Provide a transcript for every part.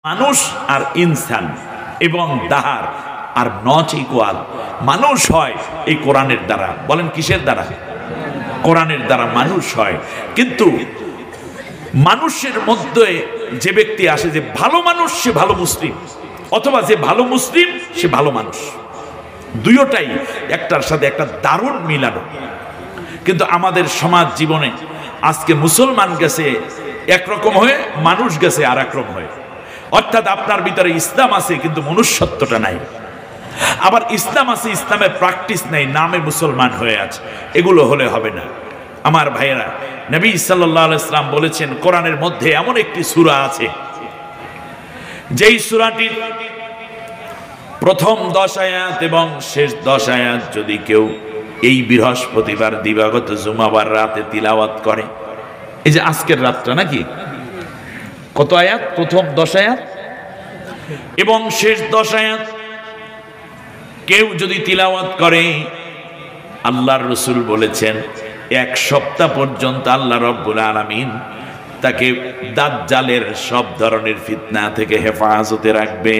মানুষ আর ইনসান এবং দাহার আর নট ইকুয়াল। মানুষ হয় এই কোরআনের দ্বারা। বলেন কিসের দ্বারা? কোরআনের দ্বারা মানুষ হয়। কিন্তু মানুষের মধ্যে যে ব্যক্তি আসে যে ভালো মানুষ সে ভালো মুসলিম, অথবা যে ভালো মুসলিম সে ভালো মানুষ, দুইটাই একটার সাথে একটা দারুণ মিলানো। কিন্তু আমাদের সমাজ জীবনে আজকে মুসলমান গেছে একরকম হয়ে, মানুষ গেছে আর একরকম হয়ে। অর্থাৎ আপনার ভিতরে ইসলাম আছে কিন্তু মনুষ্যত্বটা নাই, আবার ইসলাম আছে ইসলামের প্র্যাকটিস নেই, নামে মুসলমান হয়ে আছে। এগুলো হলে হবে না আমার ভাইয়েরা। নবী সাল্লাল্লাহু আলাইহি ওয়াসাল্লাম বলেছেন কোরআনের মধ্যে এমন একটি সূরা আছে যেই সূরাটির প্রথম 10 আয়াত এবং শেষ 10 আয়াত যদি কেউ এই বৃহস্পতিবার দিবাগত জুমাবার রাতে তিলাওয়াত করে, এই যে আজকের রাতটা নাকি, কত আয়াত? প্রথম 10 আয়াত এবং শেষ 10 আয়াত কেউ যদি তিলাওয়াত করে, আল্লাহর রাসূল বলেছেন 1 সপ্তাহ পর্যন্ত আল্লাহ রাব্বুল আলামিন তাকে দাজ্জালের সব ধরনের ফিতনা থেকে হেফাজতে রাখবে।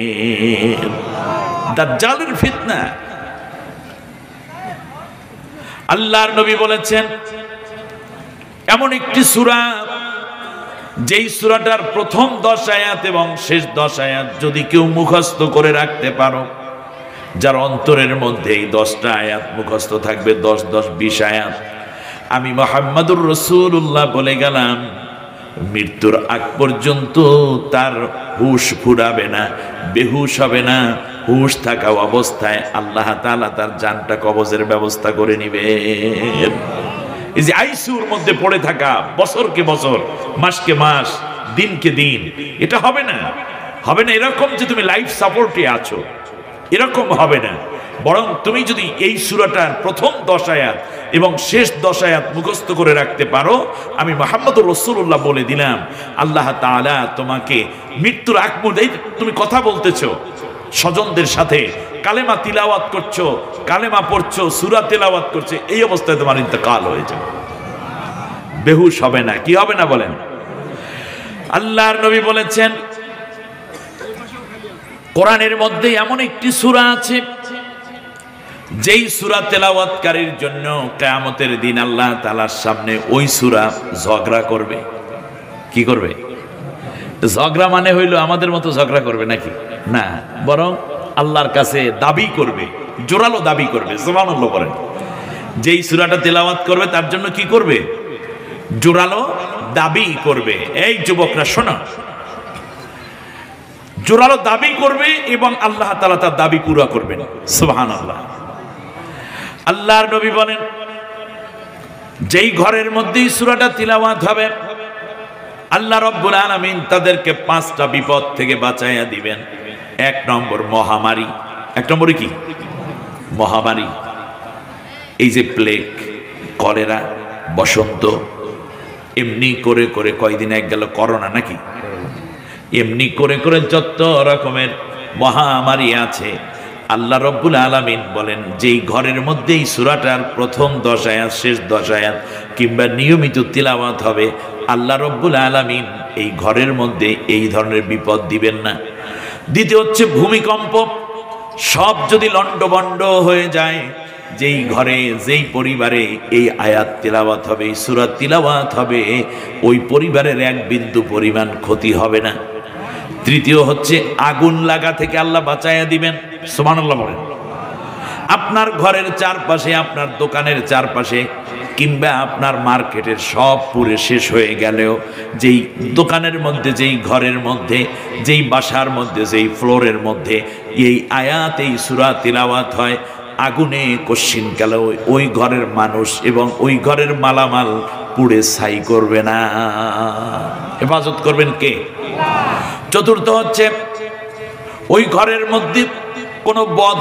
দাজ্জালের ফিতনা আল্লাহর নবী বলেছেন এমন একটি সূরা যেই সূরাটার প্রথম 10 আয়াত এবং শেষ 10 আয়াত যদি কেউ মুখস্থ করে রাখতে পারো, যার অন্তরের মধ্যে এই 10টা আয়াত মুখস্থ থাকবে, 10 10 20 আয়াত, আমি মুহাম্মাদুর রাসূলুল্লাহ বলে গেলাম মৃত্যুর আগ পর্যন্ত তার হুশ ফুরাবে না, বেহুশ হবে না। হুশ থাকা অবস্থায় আল্লাহ তাআলা তার জানটা কবজের ব্যবস্থা করে নিবে। এই যে আইসিইউর মধ্যে পড়ে থাকা, বছরকে বছর, মাসকে মাস, দিনকে দিন, এটা হবে না। হবে না এরকম যে তুমি লাইফ সাপোর্টে আছো, এরকম হবে না। বরং তুমি যদি এই সূরাটার প্রথম 10 আয়াত এবং শেষ 10 আয়াত মুখস্থ করে রাখতে পারো, আমি মুহাম্মদুর রাসূলুল্লাহ বলে দিলাম আল্লাহ তাআলা তোমাকে মৃত্যুর আগ পর্যন্ত, তুমি কথা বলতেছো স্বজনদের সাথে, কালেমা তিলাওয়াত করছো, কালেমা পড়ছো, সূরা তিলাওয়াত করছে, এই অবস্থায় তোমার ইন্তেকাল হয়ে যাবে, বেহুশ হবে না। কি হবে না বলেন? আল্লাহর নবী বলেছেন কোরআনের মধ্যে এমন একটি সূরা আছে যেই সূরা তেলাওয়াতকারীর জন্য কিয়ামতের দিন আল্লাহ তাআলার সামনে ওই সূরা ঝগড়া করবে। কি করবে? ঝগড়া মানে হইলো আমাদের মতো ঝগড়া করবে নাকি? না, বরং আল্লাহর কাছে দাবি করবে, জোরালো দাবি করবে। সুবহানাল্লাহ বলেন। যেই সূরাটা তেলাওয়াত করবে তার জন্য কি করবে? জোরালো দাবি করবে। এই যুবকরা শোনো, জোরালো দাবি করবে এবং আল্লাহ তাআলা তার দাবি পুরা করবেন। সুবহানাল্লাহ। আল্লাহর নবী বলেন যেই ঘরের মধ্যেই সূরাটা তিলাওয়াত হবে আল্লাহ রাব্বুল আলামিন তাদেরকে 5টা বিপদ থেকে বাঁচাইয়া দিবেন। 1 নম্বর মহামারী। 1 নম্বরে কি? মহামারী। এই যে প্লেগ, কলেরা, বসন্ত, এমনি করে করে কয়দিন এক গেল করোনা নাকি, এমনি করে করে যত রকমের মহামারী আছে, আল্লাহ রাব্বুল আলামিন বলেন যেই ঘরের মধ্যে এই সূরাটার প্রথম 10 আয়াত শেষ 10 আয়াত কিংবা নিয়মিত তিলাওয়াত হবে, আল্লাহ রাব্বুল আলামিন এই ঘরের মধ্যে এই ধরনের বিপদ দিবেন না। দ্বিতীয় হচ্ছে ভূমিকম্প। সব যদি লন্ডভন্ড হয়ে যায়, যেই ঘরে যেই পরিবারে এই আয়াত তিলাওয়াত হবে, এই সূরা তিলাওয়াত হবে, ওই পরিবারের 1 বিন্দু পরিমাণ ক্ষতি হবে না। তৃতীয় হচ্ছে আগুন লাগা থেকে আল্লাহ বাঁচাইয়া দিবেন। সুবহানাল্লাহ বলেন। আপনার ঘরের চারপাশে, আপনার দোকানের চারপাশে কিংবা আপনার মার্কেটের সব পুরে শেষ হয়ে গেলেও যেই দোকানের মধ্যে, যেই ঘরের মধ্যে, যেই বাসার মধ্যে, যেই ফ্লোরের মধ্যে এই আয়াত, এই সূরা তিলাওয়াত হয়, আগুনে কশ্চিনকালে ওই ঘরের মানুষ এবং ওই ঘরের মালামাল পুড়ে ছাই করবে না। হেফাজত করবেন কে? চতুর্থ হচ্ছে ওই ঘরের মধ্যে কোনো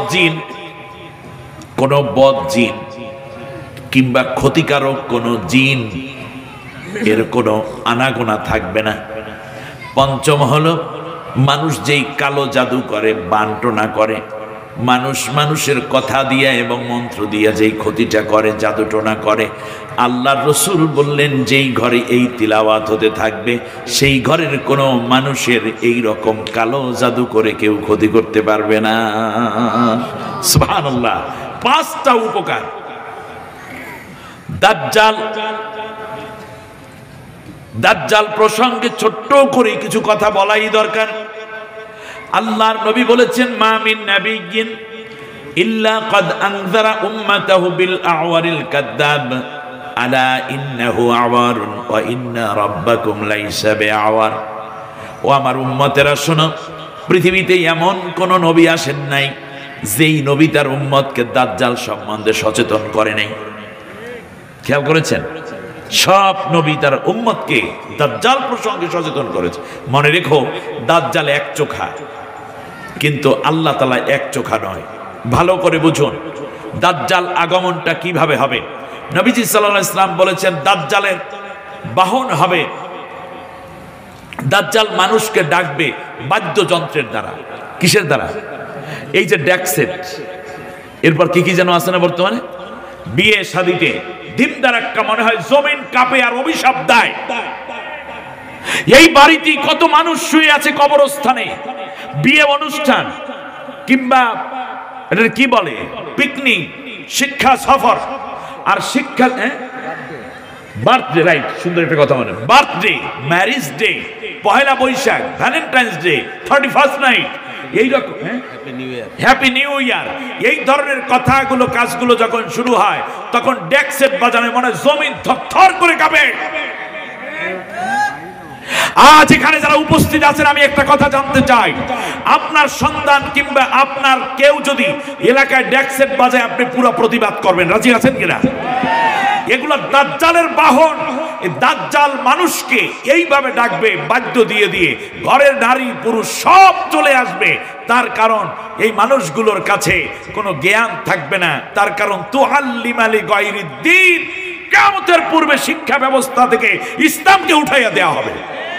বদ জিন কিংবা ক্ষতিকারক কোনো জিন এর কোনো আনাগোনা থাকবে না। পঞ্চম হলো মানুষ যেই কালো জাদু করে, বান্টনা করে, মানুষ মানুষের কথা দিয়ে এবং মন্ত্র দিয়ে যেই ক্ষতিটা করে, জাদুটোনা করে, আল্লাহর রাসূল বললেন যেই ঘরে এই তিলাওয়াত হতে থাকবে সেই ঘরের কোনো মানুষের এই রকম কালো জাদু করে কেউ ক্ষতি করতে পারবে না। সুবহানাল্লাহ। 5টা উপকার। দাজ্জাল প্রসঙ্গে ছোট্ট করে কিছু কথা বলাই দরকার। আল্লাহর নবী বলেছেন, মা মিন নাবিয়্যিন ইল্লা ক্বাদ আনযারা উম্মাতাহু বিল আওয়ারিল কাযযাব আলা ইন্নাহু আওয়ারুন ওয়া ইন্না রাব্বাকুম লাইসা বিআওয়ার। ও আমার উম্মতেরা শোনো, পৃথিবীতে এমন কোন নবী আসেন নাই যেই নবী তার উম্মতকে দাজ্জাল সম্বন্ধে সচেতন করে নাই। খেয়াল করেছেন? সব নবী তার উম্মতকে দাজ্জাল প্রসঙ্গে সচেতন করেছে। মনে রেখো, দাজ্জাল এক চোখা, কিন্তু আল্লাহ তাআলা এক চোখা নয়। ভালো করে বুঝুন দাজ্জাল আগমনটা কিভাবে হবে। নবীজি সাল্লাল্লাহু আলাইহি ওয়াসাল্লাম বলেছেন, দাজ্জালের বাহন হবে, দাজ্জাল মানুষকে ডাকবে বাদ্যযন্ত্রের দ্বারা। কিসের দ্বারা? এই যে ড্যাকসেট, এরপর কি কি যেন আছে না বর্তমানে, বিয়ে শাদীতে দিন দারাক্কা মনে হয় জমিন কাঁপে আর অভিশাপ দেয়। এই বাড়িতে কত মানুষ শুয়ে আছে কবরস্থানে, বিয়ে অনুষ্ঠান কিংবা এটা কি বলে পিকনিক, শিক্ষা সফর আর শিক্ষা বার্থডে, রাইট, সুন্দর একটা কথা মনে, birthday, marriage day, Pohela Boishakh, valentine's day, 31st night, এইরকম হ্যাপি নিউ ইয়ার, এই ধরনের কথাগুলো কাজগুলো যখন শুরু হয় তখন ডেকসেট বাজানো মনে জমিন থরথর করে কাঁপে। আজ এখানে যারা উপস্থিত আছেন আমি একটা কথা জানতে চাই, আপনার সন্তান কিংবা আপনার কেউ যদি এলাকায় ডেকসেট বাজায় আপনি পুরো প্রতিবাদ করবেন, রাজি আছেন কিনা? এগুলো দাজ্জালের বাহন। দাজ্জাল মানুষকে এইভাবে ডাকবে বাদ্য দিয়ে দিয়ে, ঘরের নারী পুরুষ সব চলে আসবে। তার কারণ এই মানুষগুলোর কাছে কোনো জ্ঞান থাকবে না। তার কারণ তুআল্লিমা লিগায়রিদ্দিন, কিয়ামতের পূর্বে শিক্ষা ব্যবস্থা থেকে ইসলামকে উঠাইয়া দেওয়া হবে।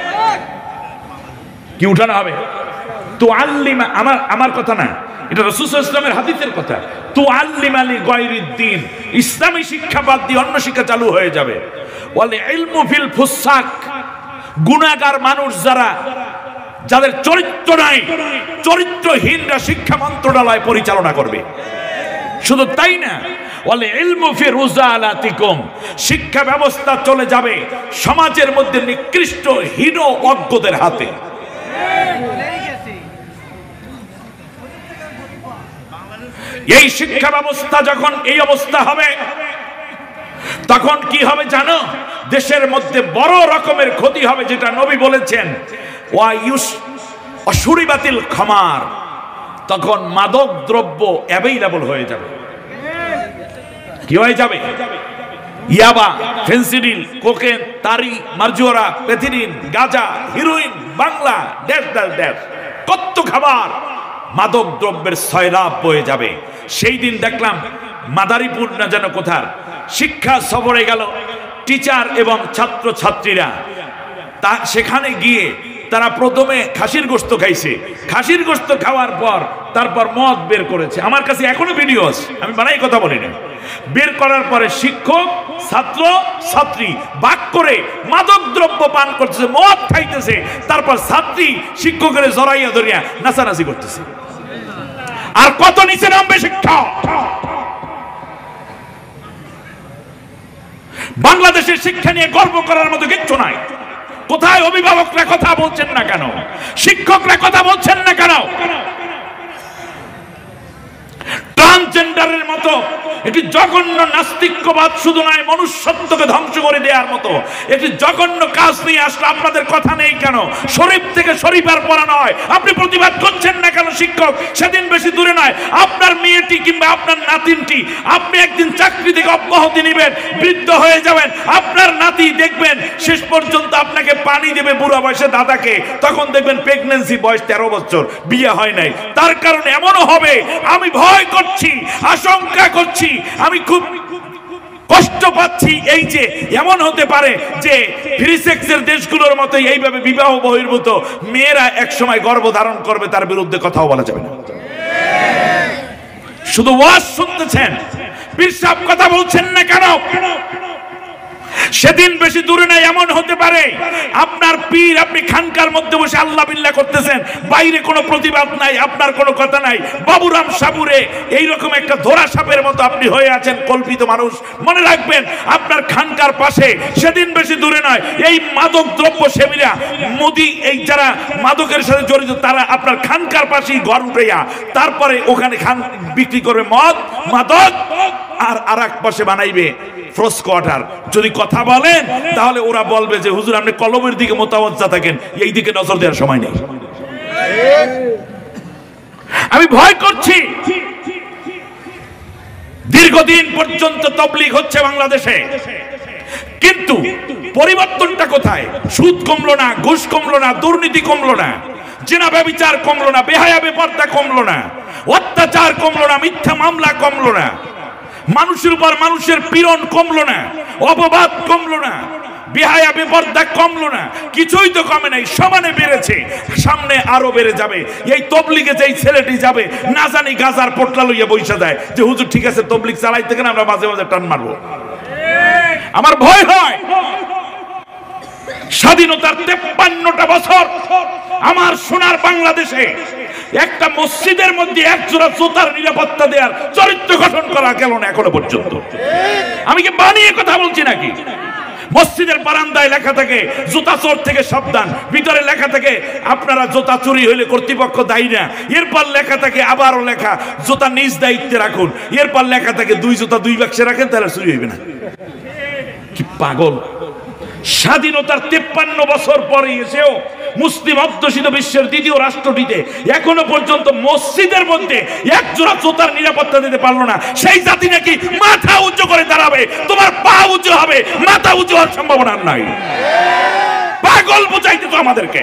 কি উঠানো হবে? তুআল্লিমা, আমার কথা না, এটা রাসূল সাল্লাল্লাহু আলাইহি ওয়াসাল্লামের হাদিসের কথা। তুআল্লিমা লিগায়রিদ্দিন, ইসলামী শিক্ষা বাদ দিয়ে অন্য শিক্ষা চালু হয়ে যাবে। ওয়াল ইলমু ফিল ফুসাক, গুনাহগার মানুষ যারা, যাদের চরিত্র নাই, চরিত্রহীনরা শিক্ষা মন্ত্রণালয় পরিচালনা করবে। শুধু তাই না, ওয়াল ইলমু ফি রুজালাতিকুম, শিক্ষা ব্যবস্থা চলে যাবে সমাজের মধ্যে নিকৃষ্ট হীন অজ্ঞদের হাতে। এই শিক্ষা ব্যবস্থা যখন এই অবস্থা হবে তখন কি হবে জানো? দেশের মধ্যে বড় রকমের ক্ষতি হবে, যেটা নবী বলেছেন, অশুরিবাতিল খামার, তখন মাদক দ্রব্য অ্যাভেইলেবল হয়ে যাবে। কি হয়ে যাবে? ইয়াবা, ফেন্সিডিল, কোকেন, তারি, মার্জুয়ারা, পেথিলিন, গাঁজা, heroin, Bangla, dash dash dash, কত খাবার, মাদক দ্রব্যের সয়লাভ বয়ে যাবে। সেই দিন দেখলাম মাদারীপুর না যেন কোথার শিক্ষা সফরে গেল টিচার এবং ছাত্র ছাত্রীরা, তা সেখানে গিয়ে তারা প্রথমে খাসির গোশত খাইছে, খাসির গোশত খাওয়ার পর তারপর মদ বের করেছে। আমার কাছে এখনো ভিডিও আছে, আমি বানাই কথা বলি না। বের করার পরে শিক্ষক ছাত্র ছাত্রী ভাগ করে মাদক দ্রব্য পান করতেছে, মদ খাইতেছে, তারপর ছাত্রী শিক্ষকের জড়াইয়া ধরিয়া নাচানাচি করতেছে। আর কত নিচে নামবে শিক্ষা? বাংলাদেশের শিক্ষা নিয়ে গর্ব করার মতো কিচ্ছু নাই। কোথায় অভিভাবকরা কথা বলছেন না কেন? শিক্ষকরা কথা বলছেন না কেন? ট্রান্সজেন্ডারের মতো একটি জঘন্য নাস্তিক্যবাদ শুধু নয়, মনুষ্যত্বকে ধ্বংস করে দেওয়ার মতো একটি জঘন্য কাজ নিয়ে আসলে আপনাদের কথা নেই কেন? শরীফ থেকে শরীফার পড়া নয়, আপনি প্রতিবাদ করছেন না কেন? শিক্ষক সেদিন বেশি দূরে নয়, আপনার মেয়েটি কিংবা আপনার নাতিনটি, আপনি একদিন চাকরি থেকে অব্যাহতি নেবেন, বৃদ্ধ হয়ে যাবেন, আপনার নাতি দেখবেন শেষ পর্যন্ত আপনাকে পানি দেবে বুড়া বয়সে দাদাকে, তখন দেখবেন প্রেগন্যান্সি বয়স 13 বছর, বিয়ে হয় নাই। তার কারণ এমনও হবে, আমি ভয় করছি, আশঙ্কা করছি, আমি খুব কষ্ট পাচ্ছি, এই যে এমন হতে পারে যে ফ্রি সেক্সের দেশগুলোর মতো এইভাবে বিবাহ বহির্ভূত মেয়েরা এক সময় গর্ভধারণ করবে, তার বিরুদ্ধে কথাও বলা যাবে না। শুধু ওয়াজ শুনতেছেন, পীর সাহেব কথা বলছেন না কেন? সেদিন বেশি দূরে নাই, এমন হতে পারে আপনার পীর, আপনি খানকার মধ্যে বসে আল্লাহ বিল্লাহ করতেছেন, বাইরে কোনো প্রতিবাদ নাই, আপনার কোনো কথা নাই, বাবুরাম সাবুরে এইরকম একটা ধরা সাপের মতো আপনি হয়ে আছেন, কল্পিত মানুষ। মনে রাখবেন, আপনার খানকার পাশে সেদিন বেশি দূরে নয়, এই মাদক দ্রব্য সেবীরা, মোদি, এই যারা মাদকের সাথে জড়িত, তারা আপনার খানকার পাশেই ঘর উঠাইয়া তারপরে ওখানে খান বিক্রি করবে মদ, মাদক, আর এক পাশে বানাইবে ফ্রোজ কোয়ার্টার। যদি কথা বলেন তাহলে ওরা বলবে যে হুজুর আপনি কলমের দিকে মোতাবজ্জা থাকেন, এই দিকে নজর দেওয়ার সময় নেই। আমি ভয় করছি, দীর্ঘদিন পর্যন্ত তাবলীগ হচ্ছে বাংলাদেশে, কিন্তু পরিবর্তনটা কোথায়? সুদ কমলো না, ঘুষ কমলো না, দুর্নীতি কমলো না, জিনা ব্যভিচার কমলো না, বেহায়া বেপরদা কমলো না, অত্যাচার কমলো না, মিথ্যা মামলা কমলো না, মানুষের উপর মানুষের পীড়ন কমলো না, অপবাদ কমলো না, বেহায়া বেপরদা কমলো না, কিছুই তো কমে নাই, সমানে বেড়েছে, সামনে আরো বেড়ে যাবে। এই তবলিগে যেই ছেলেটি যাবে না জানি গাজার পোটলা লইয়া বইসা যায় যে হুজুর ঠিক আছে তবলিগ চালাইতে গেলে আমরা মাঝে মাঝে টান মারবো। আমার ভয় হয়, স্বাধীনতার 53টা বছর আমার সোনার বাংলাদেশে একটা মসজিদের মধ্যে এক জোড়া জুতার নিরাপত্তা দেওয়ার চরিত্র গঠন করা গেল না এখনো পর্যন্ত। আমি কি বানিয়ে কথা বলছি নাকি? মসজিদের বারান্দায় লেখা থাকে জুতা চোর থেকে সাবধান, ভিতরে লেখা থাকে আপনারা জুতা চুরি হইলে কর্তৃপক্ষ দায়ী না, এরপর লেখা থাকে আবারও লেখা জুতা নিজ দায়িত্বে রাখুন, এরপর লেখা থাকে দুই জুতা দুই বাক্সে রাখেন তাহলে চুরি হইবে না। কি পাগল! স্বাধীনতার 53 বছর পরে এসেও মুসলিম অধ্যুষিত বিশ্বের দ্বিতীয় রাষ্ট্রটিতে এখনো পর্যন্ত মসজিদের মধ্যে এক জোড়া জুতার নিরাপত্তা দিতে পারলো না। সেই জাতি নাকি মাথা উঁচু করে দাঁড়াবে, তোমার পা উঁচু হবে, মাথা উঁচু হওয়ার সম্ভাবনা নাই। পাগল বুঝাইতে তো আমাদেরকে।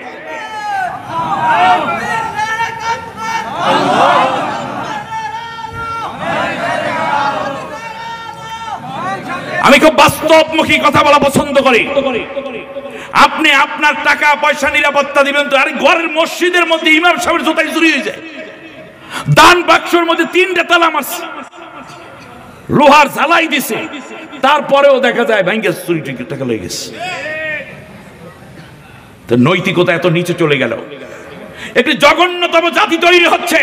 আমি খুব বাস্তবমুখী কথা বলা পছন্দ করি। আপনি আপনার টাকা পয়সা নিরাপত্তা দিবেন তো, আরে ঘরের মসজিদের মধ্যে ইমাম সাহেবের জুতাই চুরি হয়ে যায়, দান বাক্সের মধ্যে 3টা তালা মারছে, লোহার ঝালাই দিছে, তারপরেও দেখা যায় ভাঙ্গে চুরি টাকা লয়ে গেছে। তো নৈতিকতা এত নিচে চলে গেল, একটি জঘন্যতম জাতি তৈরি হচ্ছে।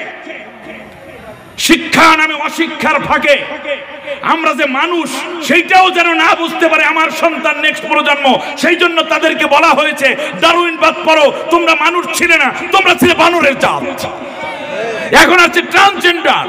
শিক্ষা নামে অশিক্ষার ফাঁকে আমরা যে মানুষ সেইটাও যেন না বুঝতে পারে আমার সন্তান, নেক্সট প্রজন্ম। সেই জন্য তাদেরকে বলা হয়েছে ডারউইনবাদ পড়ো, তোমরা মানুষ ছিলে না, তোমরা ছিলে বানরের জাত। এখন আছে ট্রান্সজেন্ডার।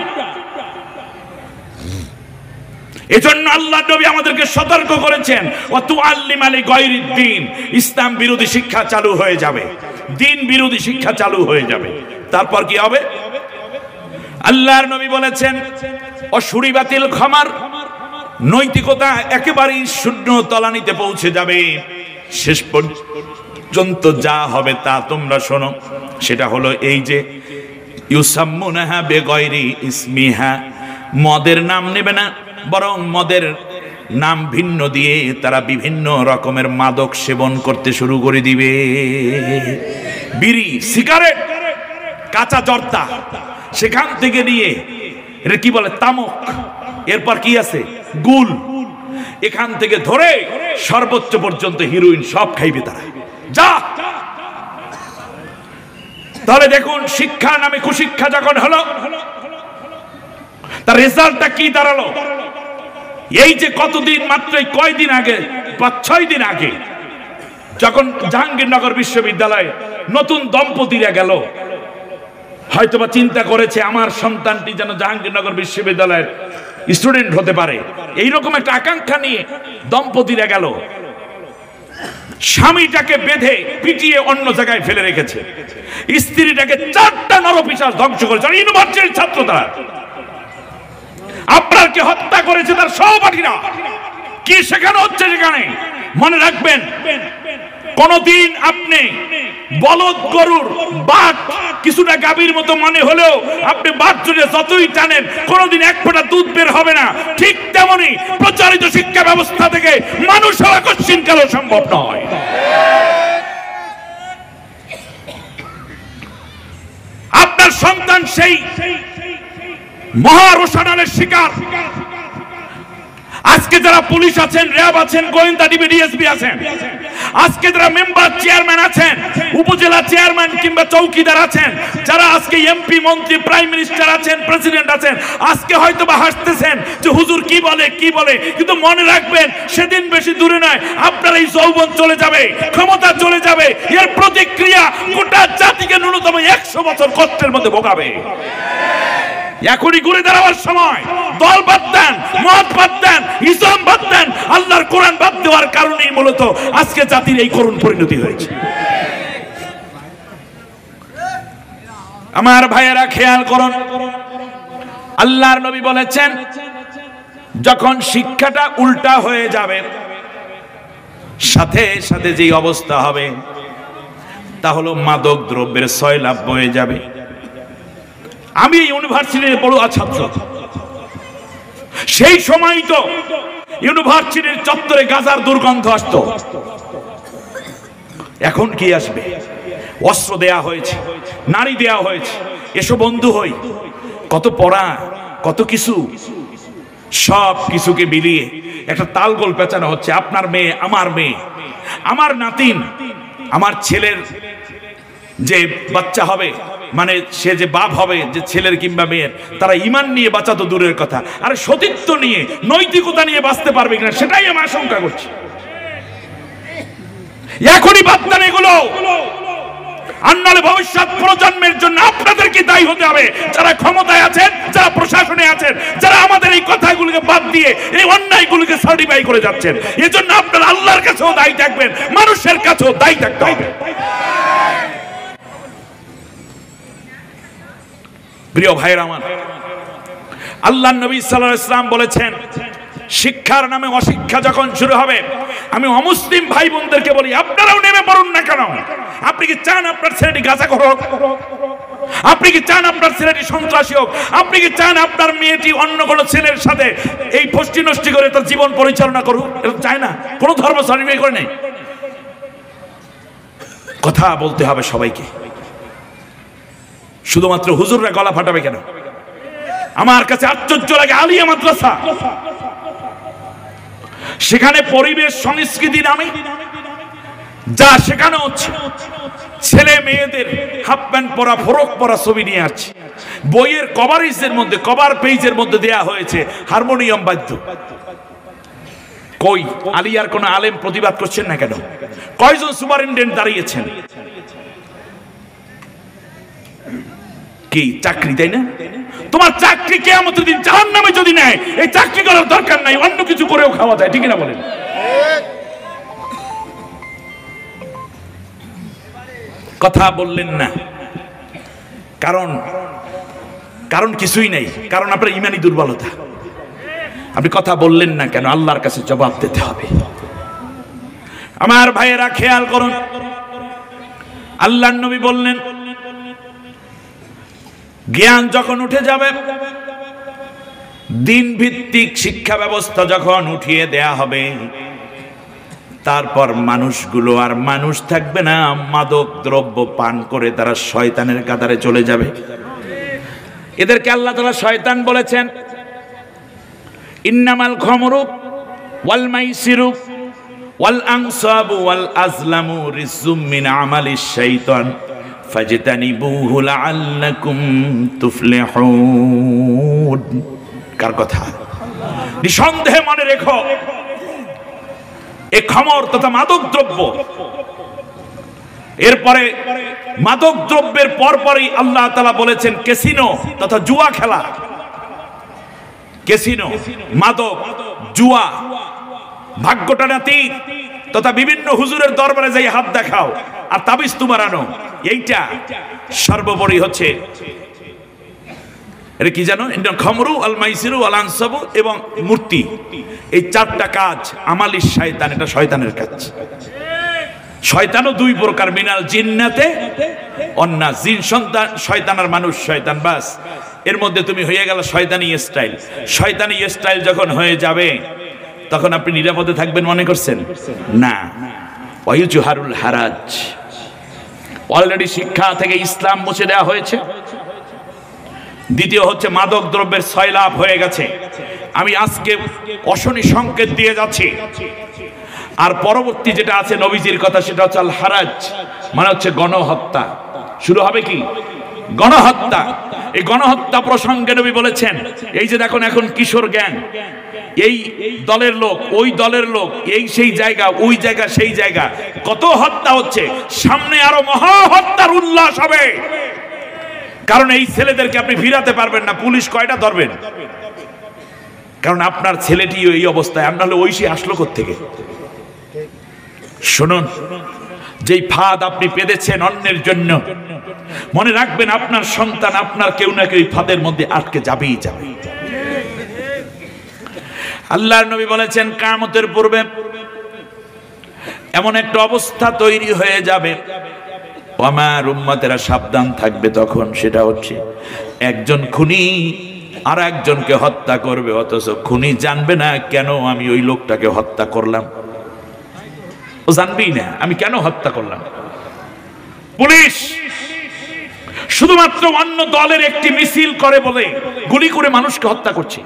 এজন্য আল্লাহ নবী আমাদেরকে সতর্ক করেছেন, ওয়াতুআল্লিম আলী গায়রিদ দ্বীন, ইসলাম বিরোধী শিক্ষা চালু হয়ে যাবে, দ্বীন বিরোধী শিক্ষা চালু হয়ে যাবে। তারপর কি হবে? আল্লাহর নবী বলেছেন অশুরি বাতিল খামার, নৈতিকতা একেবারেই শূন্য তলানিতে পৌঁছে যাবে। শেষ পর্যন্ত যা হবে তা তোমরা শোনো, সেটা হলো এই যে ইউসাম্মুনাহা বিগায়রি ইসমিহা, মদের নাম নেবে না, বরং মদের নাম ভিন্ন দিয়ে তারা বিভিন্ন রকমের মাদক সেবন করতে শুরু করে দিবে। বিড়ি, সিগারেট, কাঁচা জর্দা, সেখান থেকে নিয়ে এটা কি বলে তামক, এরপর কি আছে গুল, এখান থেকে ধরে সর্বোচ্চ পর্যন্ত হিরোইন সব খাইবে তারা। যা, তাহলে দেখুন শিক্ষা নামে কুশিক্ষা যখন হলো, তার রেজাল্টটা কি দাঁড়ালো? এই যে কতদিন, মাত্র কয়দিন আগে, 5-6 দিন আগে, যখন জাহাঙ্গীরনগর বিশ্ববিদ্যালয়ে নতুন দম্পতিরা গেল, হয়তোবা চিন্তা করেছে আমার সন্তানটি যেন জাহাঙ্গীরনগর বিশ্ববিদ্যালয়ের স্টুডেন্ট হতে পারে, এইরকম একটা আকাঙ্ক্ষা নিয়ে দম্পতিরা গেল। স্বামীটাকে বেঁধে পিটিয়ে অন্য জায়গায় ফেলে রেখেছে, স্ত্রীটাকে 4টা নরপিশাচ ধ্বংস করেছে, ইউনিভার্সিটির ছাত্র তারা। আপনারকে হত্যা করেছে তার সহপাঠীরা। কি শেখানো হচ্ছে সেখানে? মনে রাখবেন, কোনদিন আপনি বলদ গরুর বাট কিছুটা গাভীর মতো মনে হলেও আপনি বাট জুড়ে যতই টানেন কোনদিন এক ফোঁটা দুধ বের হবে না। ঠিক তেমনি প্রচারিত শিক্ষা ব্যবস্থা থেকে মানুষ হওয়া কশ্চিনকালও সম্ভব নয়। আপনার সন্তান সেই মহারোশনালের শিকার আজকে যারা পুলিশ আছেন, র্যাব আছেন, গোয়েন্দা ডিবি ডিএসপি আছেন, আজকে যারা মেম্বার চেয়ারম্যান আছেন, উপজেলা চেয়ারম্যান কিংবা চৌকিদার আছেন, যারা আজকে এমপি মন্ত্রী প্রাইম মিনিস্টার আছেন, প্রেসিডেন্ট আছেন, আজকে হয়তো বা হাসতেছেন যে হুজুর কি বলে, কিন্তু মনে রাখবেন সেদিন বেশি দূরে নয় আপনার এই যৌবন চলে যাবে, ক্ষমতা চলে যাবে, এর প্রতিক্রিয়া গোটা জাতিকে ন্যূনতম 100 বছর কষ্টের মধ্যে ভোগাবে। এখনই ঘুরে দাঁড়াবার সময়। দল বাদ দেন, মত বাদ দেন, ইসলাম বাদ দেন, আল্লাহর কোরআন বাদ দেওয়ার কারণেই মূলত আজকে জাতির এই করুণ পরিণতি হয়েছে। আমার ভাইয়েরা খেয়াল করুন, আল্লাহর নবী বলেছেন যখন শিক্ষাটা উল্টা হয়ে যাবে সাথে সাথে যে অবস্থা হবে তা হলো মাদক দ্রব্যের সয়লাভ হয়ে যাবে। আমি ইউনিভার্সিটির বড় ছাত্র, সেই সময় তো ইউনিভার্সিটির চত্বরে গাঁজার দুর্গন্ধ আসতো। এখন কি আসবে? অস্ত্র দেয়া হয়েছে, নারী দেয়া হয়েছে, এসো বন্ধু হই, কত পড়া, কত কিছু, সব কিছুকে মিলিয়ে একটা তালগোল পেঁচানো হচ্ছে। আপনার মেয়ে, আমার নাতিন, আমার ছেলের যে বাচ্চা হবে, মানে সে যে বাপ হবে, যে ছেলের কিংবা মেয়ের, তারা ঈমান নিয়ে বাঁচা তো দূরের কথা, আর সতীত্ব নিয়ে, নৈতিকতা নিয়ে বাঁচতে পারবে কিনা সেটাই আমি আশঙ্কা করছি। এখনই বাদ দেন এগুলো, আর নাহলে ভবিষ্যৎ প্রজন্মের জন্য আপনাদেরকে দায়ী হতে হবে। যারা ক্ষমতায় আছেন, যারা প্রশাসনে আছেন, যারা আমাদের এই কথাগুলোকে বাদ দিয়ে এই অন্যায়গুলোকে সার্টিফাই করে যাচ্ছেন, এজন্য আপনারা আল্লাহর কাছেও দায়ী থাকবেন, মানুষের কাছেও দায়ী থাকতে হবে। প্রিয় ভাইরা আমার, আল্লাহর নবী সাল্লাল্লাহু আলাইহি ওয়াসাল্লাম বলেছেন শিক্ষার নামে অশিক্ষা যখন শুরু হবে, আমি অমুসলিম ভাই বোনদেরকে বলি আপনারাও নেমে পড়ুন না কেন? আপনি কি চান আপনার ছেলেটি গাঁজাখোর হোক? আপনি কি চান আপনার ছেলেটি সন্ত্রাসী হোক? আপনি কি চান আপনার মেয়েটি অন্য কোনো ছেলের সাথে এই ফষ্টি নষ্টি করে তার জীবন পরিচালনা করুক? এটা চায় না, কোনো ধর্ম সার্টিফাই করে নেই। কথা বলতে হবে সবাইকে, শুধুমাত্র হুজুররা গলা ফাটাবে কেন? আমার কাছে আশ্চর্য লাগে, আলিয়া মাদ্রাসা, সেখানে পরিবেশ সংস্কৃতি নামে যা শেখানো হচ্ছে, ছেলে মেয়েদের হাফ প্যান্ট পরা, ফরক পরা ছবি নিয়ে আসছে। বইয়ের কভারেজের মধ্যে, কভার পেজের মধ্যে দেয়া হয়েছে হারমোনিয়াম বাদ্য। কই আলিয়ার কোন আলেম প্রতিবাদ করছেন না কেন? কয়জন সুপারিনটেন্ডেন্ট দাঁড়িয়েছেন? কি চাকরি, তাই না? তোমার চাকরি কিয়ামতের দিন জাহান্নামে যদি নেয়, এই চাকরি করার দরকার নাই, অন্য কিছু করেও খাওয়া যায়, ঠিক না বলেন? কথা বললেন না, কারণ কিছুই নেই, কারণ আপনার ইমানি দুর্বলতা। আপনি কথা বললেন না কেন? আল্লাহর কাছে জবাব দিতে হবে। আমার ভাইয়েরা খেয়াল করুন, আল্লাহর নবী বললেন জ্ঞান যখন উঠে যাবে, দিন ভিত্তিক শিক্ষা ব্যবস্থা যখন উঠিয়ে দেয়া হবে, তারপর মানুষগুলো আর মানুষ থাকবে না, মাদক দ্রব্য পান করে তারা শয়তানের কাতারে চলে যাবে। এদেরকে আল্লাহ তাআলা শয়তান বলেছেন, ইন্নামাল খামরু ওয়াল মাইসিরু ওয়াল আনসাবু ওয়াল আজলামু রিজুম মিন আমালিশ শাইতান ফাজতানিবুহু লাআল্লাকুম তুফলিহুন। কার কথা? নিঃসন্দেহে মনে রেখো, এই খামর তথা মাদক দ্রব্য, এরপরে মাদক দ্রব্যের পরপরই আল্লাহ তাআলা বলেছেন ক্যাসিনো তথা জুয়া খেলা। ক্যাসিনো, মাদক, জুয়া, ভাগ্যটা নাতি তথা বিভিন্ন হুজুরের দরবারে যাই হাত দেখাও আর তাবিজ তোমার আনো, এইটা সর্বোপরি হচ্ছে এটা কি জানো? খামরু আল মাইসিরু আল আনসাবু এবং মূর্তি, এই চারটা কাজ আমালি শয়তান, এটা শয়তানের কাজ। শয়তানও দুই প্রকার, মিনাল জিন্নাতে অন্না, জিন সন্তান শয়তান আর মানুষ শয়তান, বাস এর মধ্যে তুমি হয়ে গেল শয়তানি স্টাইল। শয়তানি স্টাইল যখন হয়ে যাবে তখন আপনি নিরাপদে থাকবেন মনে করছেন? না। ওয়ায়ুজহারুল হারাজ, অলরেডি শিক্ষা থেকে ইসলাম মুছে দেওয়া হয়েছে। দ্বিতীয় হচ্ছে মাদক দ্রব্যের সয়লাভ হয়ে গেছে, আমি আজকে অশনি সংকেত দিয়ে যাচ্ছি। আর পরবর্তী যেটা আছে নবীজির কথা, সেটা হচ্ছে আল হারাজ, মানে হচ্ছে গণহত্যা। শুরু হবে কি? গণহত্যা। এই গণহত্যা প্রসঙ্গে নবী বলেছেন, এই যে দেখুন এখন কিশোর গ্যাং, এই দলের লোক ওই দলের লোক, এই সেই জায়গা ওই জায়গা সেই জায়গা, কত হত্যা হচ্ছে। সামনে আরো মহা হত্যার উল্লাস হবে, কারণ এই ছেলেদেরকে আপনি ফিরাতে পারবেন না। পুলিশ কয়টা ধরবেন? কারণ আপনার ছেলেটিও এই অবস্থায়, আপনার ওই সে আসলো কোত্থেকে? শুনুন, যেই ফাঁদ আপনি পেতেছেন অন্যের জন্য, মনে রাখবেন আপনার সন্তান, আপনার কেউ না কেউ ফাঁদের মধ্যে আটকে যাবেই যাবে। আল্লাহর নবী বলেছেন, কিয়ামতের পূর্বে এমন একটা অবস্থা তৈরি হয়ে যাবে, আমার উম্মতেরা সাবধান থাকবে তখন। সেটা হচ্ছে একজন খুনি আর একজনকে হত্যা করবে, অথচ খুনি জানবে না কেন আমি ওই লোকটাকে হত্যা করলাম। ও জানবেই না আমি কেন হত্যা করলাম। পুলিশ শুধুমাত্র অন্য দলের একটি মিছিল করে বলে গুলি করে মানুষকে হত্যা করছে।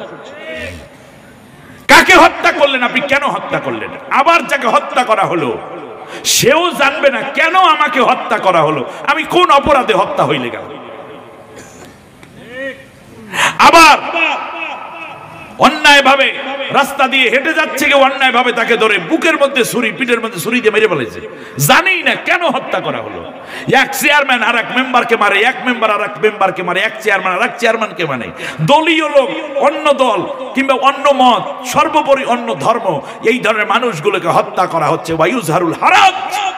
কাকে হত্যা করলেন আপনি, কেন হত্যা করলেন? আবার যাকে হত্যা করা হলো সেও জানবে না কেন আমাকে হত্যা করা হলো, আমি কোন অপরাধে হত্যা হইলে গেল। আবার অন্যায় ভাবে রাস্তা দিয়ে হেঁটে যাচ্ছে কেউ, অন্যায় ভাবে তাকে ধরে বুকের মধ্যে ছুরি, পিঠের মধ্যে ছুরি দিয়ে মেরে ফেলেছে, জানেই না কেন হত্যা করা হলো। এক চেয়ারম্যান আর এক মেম্বারকে মারে, এক মেম্বার আর এক মেম্বারকে মারে, এক চেয়ারম্যান আর এক চেয়ারম্যানকে মানে। দলীয় লোক, অন্য দল কিংবা অন্য মত, সর্বোপরি অন্য ধর্ম, এই ধরনের মানুষগুলোকে হত্যা করা হচ্ছে। ওয়ায়ুজহারুল হারাজ,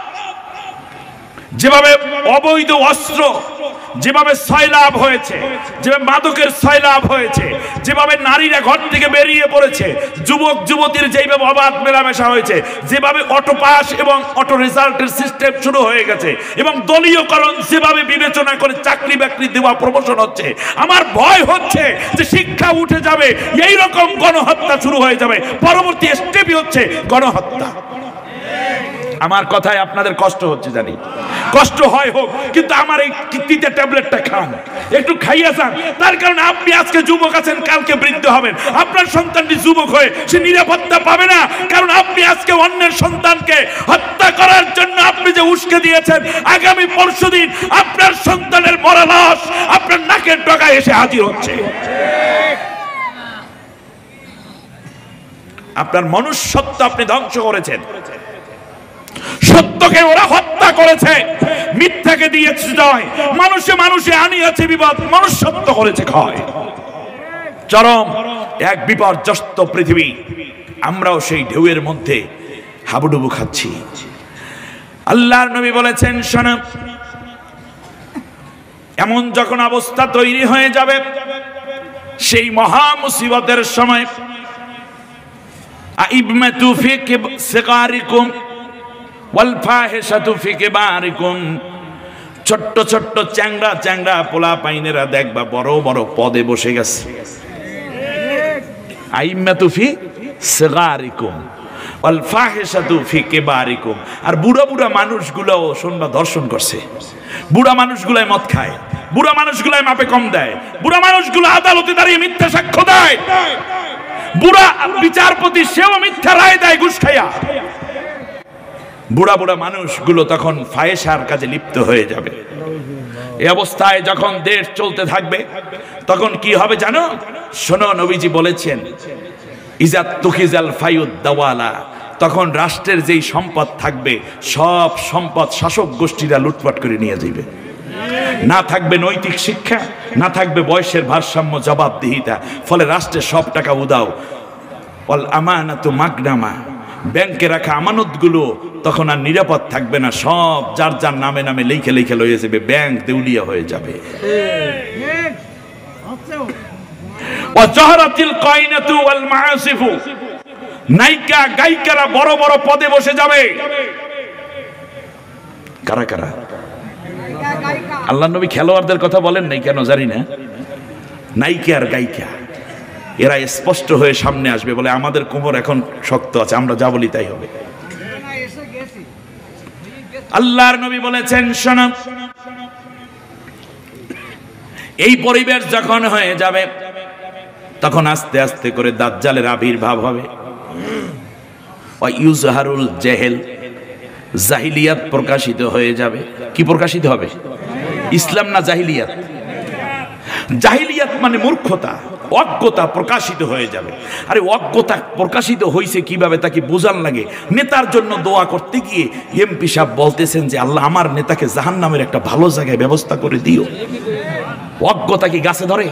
যেভাবে অবৈধ অস্ত্র যেভাবে সয়লাভ হয়েছে, যেভাবে মাদকের সয়লাভ হয়েছে, যেভাবে নারীরা ঘর থেকে বেরিয়ে পড়েছে, যুবক যুবতীর যেভাবে অবাধ মেলামেশা হয়েছে, যেভাবে অটো পাস এবং অটো রেজাল্টের সিস্টেম শুরু হয়ে গেছে, এবং দলীয়করণ যেভাবে বিবেচনা করে চাকরি বাকরি দেওয়া, প্রমোশন হচ্ছে, আমার ভয় হচ্ছে যে শিক্ষা উঠে যাবে, এই রকম গণহত্যা শুরু হয়ে যাবে। পরবর্তী স্টেপই হচ্ছে গণহত্যা। আমার কথায় আপনাদের কষ্ট হচ্ছে জানি, কষ্ট হয় হোক, কিন্তু আমার এই তিতে ট্যাবলেটটা খান, একটু খাইয়া যান। তার কারণে আপনি আজকে যুবক আছেন, কালকে বৃদ্ধ হবেন। আপনার সন্তানটি যুবক হয়ে সে নিরাপত্তা পাবে না, কারণ আপনি আজকে অন্যের সন্তানকে হত্যা করার জন্য আপনি যে উস্কে দিয়েছেন, আগামী পরশুদিন আপনার সন্তানের মরা লাশ আপনার নাকের ডগায় এসে হাজির হচ্ছে। আপনার মনুষ্যত্ব আপনি ধ্বংস করেছেন। সত্যকে ওরা হত্যা করেছে, মিথ্যাকে দিয়েছে জয়, মানুষে মানুষে আনিয়েছে বিবাদ, মনুষ্যত্ব করেছে ক্ষয়। চরম এক বিপর্যস্ত পৃথিবী, আমরাও সেই ঢেউয়ের মধ্যে হাবুডুবু খাচ্ছি। আল্লাহর নবী বলেছেন, শোনো, এমন যখন অবস্থা তৈরি হয়ে যাবে, সেই মহা মুসিবতের সময়, আইবমাতু ফি সিগারিকুম ওয়াল ফাহিশাতু ফি কিবারিকুম, ছোট্ট ছোট্ট চ্যাংড়া চ্যাংড়া পোলা পাইনেরা দেখবা বড় বড় পদে বসে গেছে। আইম্মাতু ফি সিগারিকুম ওয়াল ফাহিশাতু ফি কিবারিকুম। আর বুড়া বুড়া মানুষগুলোও শুনবা ধর্ষণ করছে, বুড়া মানুষগুলাই মদ খায়, বুড়া মানুষগুলাই মাপে কম দেয়, বুড়া মানুষগুলো আদালতে দাঁড়িয়ে মিথ্যা সাক্ষ্য দেয়, বুড়া বিচারপতি সেও মিথ্যা রায় দেয় ঘুষ খাইয়া। বুড়া বুড়া মানুষগুলো তখন ফাহেশার কাজে লিপ্ত হয়ে যাবে। এই অবস্থায় যখন দেশ চলতে থাকবে, তখন কি হবে জানো? শোনো, নবীজি বলেছেন, ইজাত তুখিজাল ফায়ুদ দাওয়ালা, তখন রাষ্ট্রের যেই সম্পদ থাকবে সব সম্পদ শাসক গোষ্ঠীরা লুটপাট করে নিয়ে যাবে। না থাকবে নৈতিক শিক্ষা, না থাকবে বয়সের ভারসাম্য, জবাবদিহিতা, ফলে রাষ্ট্রের সব টাকা উদাও। ওয়াল আমানাতু মাগনামা, ব্যাংকে রাখা আমানতগুলো তখন আর নিরাপদ থাকবে না, সব যার যার নামে নামে লিখে লিখে লয়ে যাবে, ব্যাংক দেউলিয়া হয়ে যাবে। ওয়াজাহারাতিল কায়নাতু ওয়াল মাআসিফু, নায়িকা গায়িকারা বড় বড় পদে বসে যাবে। কারা কারা? আল্লাহর নবী খেলোয়াড়দের কথা বলেন নাই কেন জানি না, নায়িকা আর গায়িকা এরা স্পষ্ট হয়ে সামনে আসবে, বলে আমাদের কোমর এখন শক্ত আছে, আমরা যা বলি তাই হবে। আল্লাহর নবী বলেছেন, শোনো, এই পরিবেশ যখন হয়ে যাবে তখন আস্তে আস্তে করে দাজ্জালের আবির্ভাব হবে। ইউজহারুল জাহেল, জাহিলিয়াত প্রকাশিত হয়ে যাবে। কি প্রকাশিত হবে? ইসলাম না জাহিলিয়াত? জাহিলিয়াত মানে মূর্খতা, অজ্ঞতা প্রকাশিত হয়ে যাবে। আরে অজ্ঞতা প্রকাশিত হয়েছে কিভাবে তাকে বোঝান লাগে। নেতার জন্য দোয়া করতে গিয়ে এমপি সাহেব বলতেছেন যে আল্লাহ আমার নেতাকে জাহান্নামের একটা ভালো জায়গায় ব্যবস্থা করে দিও। অজ্ঞতা কি গাছে ধরে?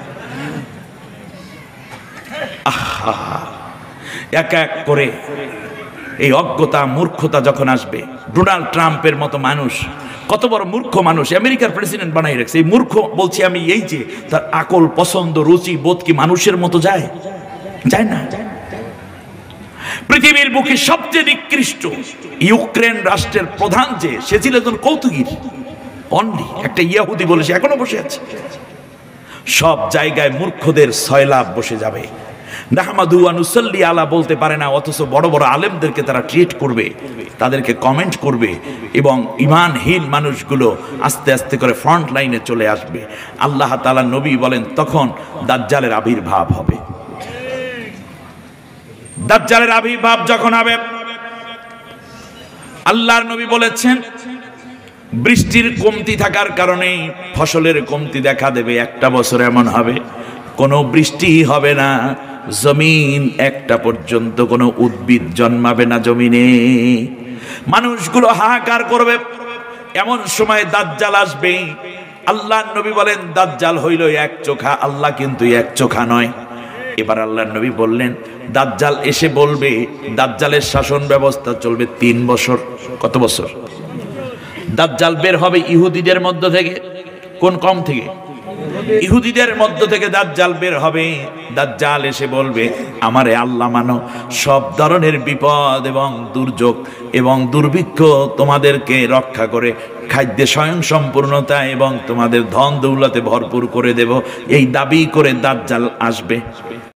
আহা, এক এক করে এই অজ্ঞতা মূর্খতা যখন আসবে, ডোনাল্ড ট্রাম্পের মতো মানুষ, কত বড় মূর্খ মানুষ, আমেরিকার প্রেসিডেন্ট বানাই রাখছে। এই মূর্খ বলছি আমি এই যে তার আকল পছন্দ রুচি বোধ কি মানুষের মতো যায়? যায় না। পৃথিবীর বুকে সবচেয়ে নিকৃষ্ট ইউক্রেন রাষ্ট্রের প্রধান যে, সে ছিল একজন কৌতুকীর, অনলি একটা ইয়াহুদি বলে সে এখনো বসে আছে। সব জায়গায় মূর্খদের সয়লাভ বসে যাবে। নাহমাদু ওয়া নুসাল্লি আলা বলতে পারে না, অথচ বড় বড় আলেমদেরকে তারা ট্রিট করবে, তাদেরকে কমেন্ট করবে, এবং ঈমানহীন মানুষগুলো আস্তে আস্তে করে ফ্রন্ট লাইনে চলে আসবে। আল্লাহ তাআলা নবী বলেন তখন দাজ্জালের আবির্ভাব হবে। দাজ্জালের আবির্ভাব যখন হবে, আল্লাহর নবী বলেছেন বৃষ্টির কমতি থাকার কারণে ফসলের কমতি দেখা দেবে। একটা বছর এমন হবে কোনো বৃষ্টি হবে না, জমিন একটা পর্যন্ত কোনো উদ্ভিদ জন্মাবে না জমিনে, মানুষগুলো হাহাকার করবে। এমন সময় দাজ্জাল আসবে। আল্লাহর নবী বলেন দাজ্জাল হইল এক চোখা, আল্লাহ কিন্তু এক চোখা নয়। এবার আল্লাহর নবী বললেন দাজ্জাল এসে বলবে, দাজ্জালের শাসন ব্যবস্থা চলবে 3 বছর। কত বছর? দাজ্জাল বের হবে ইহুদিদের মধ্য থেকে। কোন কম থেকে? ইহুদিদের মধ্য থেকে দাজ্জাল বের হবে। দাজ্জাল এসে বলবে আমারে আল্লাহ মানো, সব ধরনের বিপদ এবং দুর্যোগ এবং দুর্ভিক্ষ তোমাদেরকে রক্ষা করে খাদ্যে স্বয়ং সম্পূর্ণতা এবং তোমাদের ধন দৌলতে ভরপুর করে দেব। এই দাবি করে দাজ্জাল আসবে।